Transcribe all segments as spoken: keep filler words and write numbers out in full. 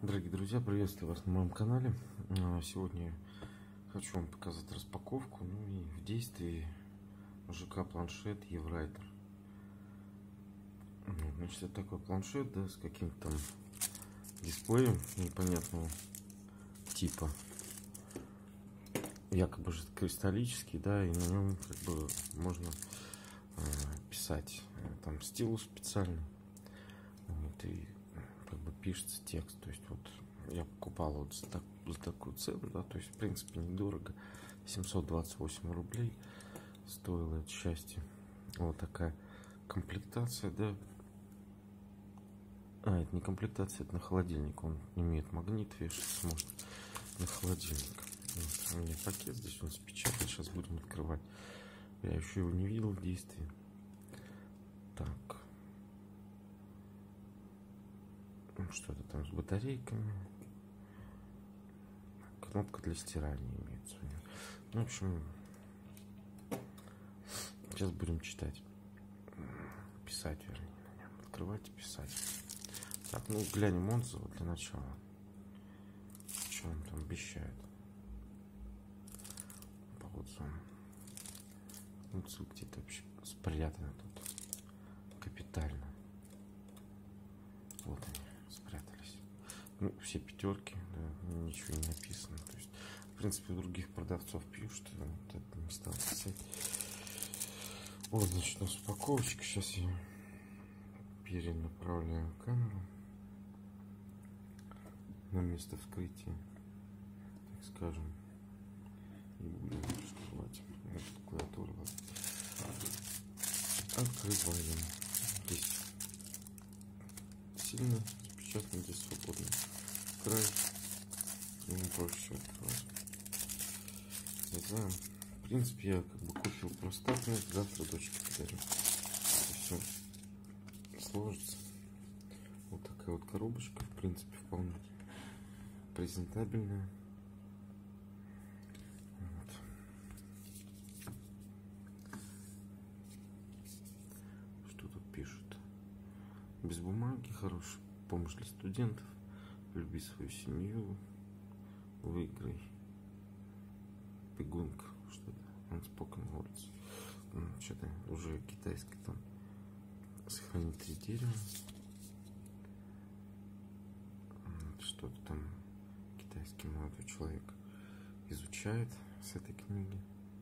Дорогие друзья, приветствую вас на моем канале. Сегодня хочу вам показать распаковку, ну и в действии ЖК планшет Еврайтер. Значит, это такой планшет, да, с каким-то там дисплеем непонятного типа, якобы же кристаллический, да, и на нем как бы можно э, писать. Там стилус специальный, вот, и как бы пишется текст. То есть вот я покупал вот за, так, за такую цену, да, то есть в принципе недорого, семьсот двадцать восемь рублей стоило это счастье. Вот такая комплектация, да. А, это не комплектация, это на холодильник. Он имеет магнит, вешается может на холодильник. Вот, у меня пакет здесь, он спечатан, сейчас будем открывать. Я еще его не видел в действии. Так. Что-то там с батарейками. Кнопка для стирания имеется у него. Ну, в общем, сейчас будем читать. Писать, вернее. Открывать и писать. Так, ну глянем отзывы для начала. Что он там обещает по отзывам. Отзывы где-то вообще спрятаны тут. Капитально. Вот они спрятались. Ну, все пятерки, да, ничего не написано. То есть, в принципе, у других продавцов пишут, вот это не стал писать. Вот, значит, у нас упаковочка. Сейчас я перенаправляю камеру на место вскрытия, так скажем, и будем раскрывать эту клавиатуру. Открываем. Здесь сильно запечатан, здесь свободный край, ему проще все открывать. Зарезаем. В принципе, я как бы купил просто так, но завтра дочке подарю. И все сложится. Вот такая вот коробочка, в принципе, вполне презентабельная. Вот. Что тут пишут? Без бумаги, хорошая помощь для студентов. Люби свою семью, выиграй. Бегунка, что-то. Unspoken words. Что-то уже китайский там. Сохранить три дерева. Что-то там китайский молодой человек изучает с этой книги.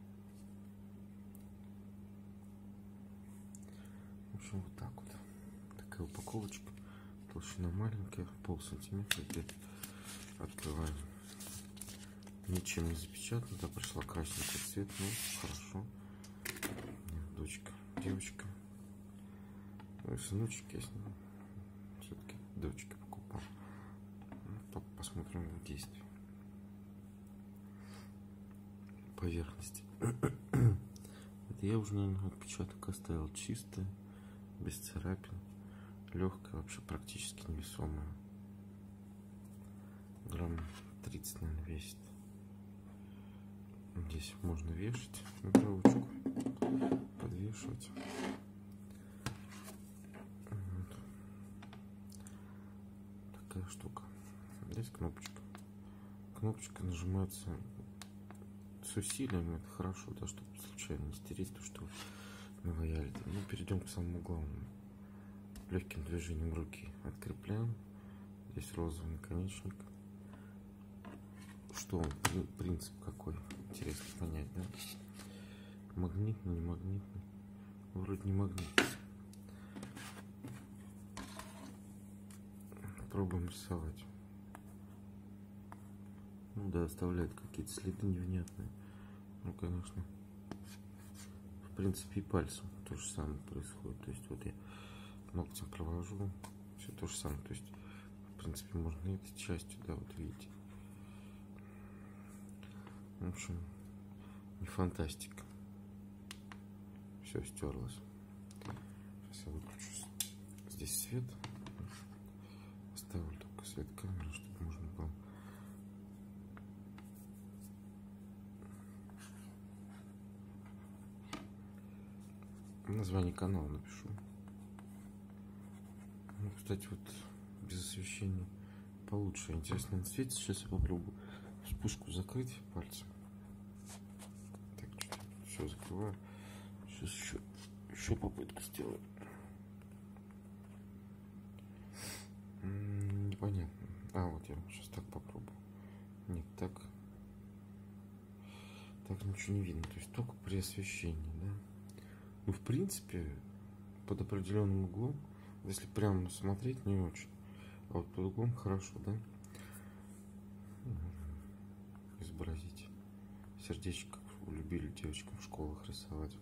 В общем, вот так вот. Такая упаковочка. Толщина маленькая, пол сантиметра где-то. Открываем. Ничем не запечатано. Да, пришла красненький цвет. Ну, хорошо. Дочка, девочка. Ну и сыночек есть. Ну, все-таки дочке покупал. Ну, посмотрим в действии. Поверхности. Это я уже, наверное, отпечаток оставил чистый, без царапин. Легкая, вообще практически невесомая. Грамм тридцать, наверное, весит. Здесь можно вешать на ручку, подвешивать. Вот. Такая штука. Здесь кнопочка. Кнопочка нажимается с усилием. Это хорошо, да, чтобы случайно не стереть то, что наваяли. Ну, перейдем к самому главному. Легким движением руки открепляем. Здесь розовый наконечник. Что он, принцип какой? Интересно понять, да? Магнитный, не магнитный? Вроде не магнитный. Пробуем рисовать. Ну да, оставляет какие-то следы невнятные. Ну, конечно. В принципе, и пальцем то же самое происходит. То есть вот я ногтем провожу, все то же самое. То есть, в принципе, можно и этой частью, да, вот видите. В общем, не фантастика. Все стерлось. Сейчас я выключу здесь свет. Оставлю только свет камеры, чтобы можно было. Название канала напишу. Ну, кстати, вот без освещения получше. Интересно, он светит. Сейчас я попробую вспышку закрыть пальцем. Так, все закрываю. Сейчас еще, еще попытку сделаю. Непонятно. А, вот я сейчас так попробую. Нет, так. Так ничего не видно. То есть только при освещении, да? Ну, в принципе, под определенным углом, если прямо смотреть, не очень. А вот под углом хорошо, да? Изобразить. Сердечко любили девочкам в школах рисовать.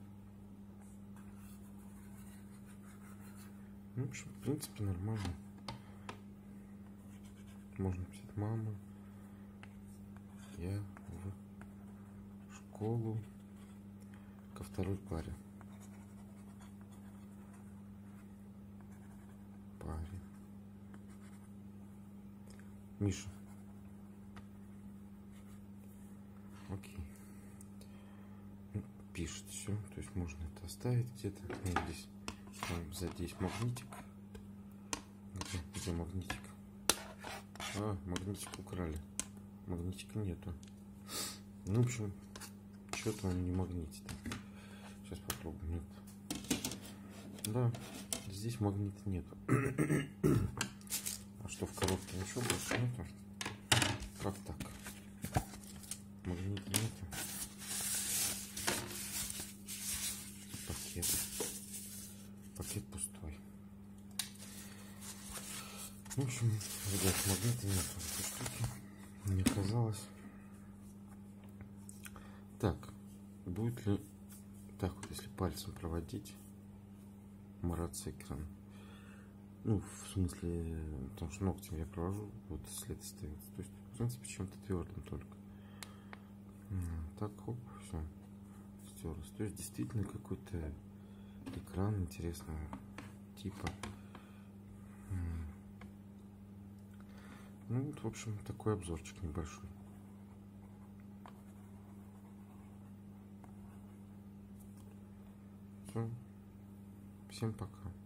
Ну, в общем, в принципе, нормально. Можно писать: мама, я в школу ко второй паре. Паре. Миша. Окей. Ну, пишет все. То есть можно это оставить где-то. Ну, здесь, там, сзади есть магнитик. Где, где магнитик? А, магнитик украли. Магнитика нету. Ну, в общем, что-то он не магнитит. Сейчас попробуем. Нет. Да, здесь магнита нету. А что, в коробке ничего больше нету? Как так? Магнита нету. Пакет. Пакет пустой. В общем, ребят, магнита нету в этой штуке. Не оказалось. Так, будет ли... Так вот, если пальцем проводить, мараться экран. Ну, в смысле, потому что ногтем я провожу, вот след остается. То есть, в принципе, чем-то твердым только. Так, хоп, все, стерлось. То есть, действительно, какой-то экран интересного типа. Ну, вот, в общем, такой обзорчик небольшой. Все. Всем пока.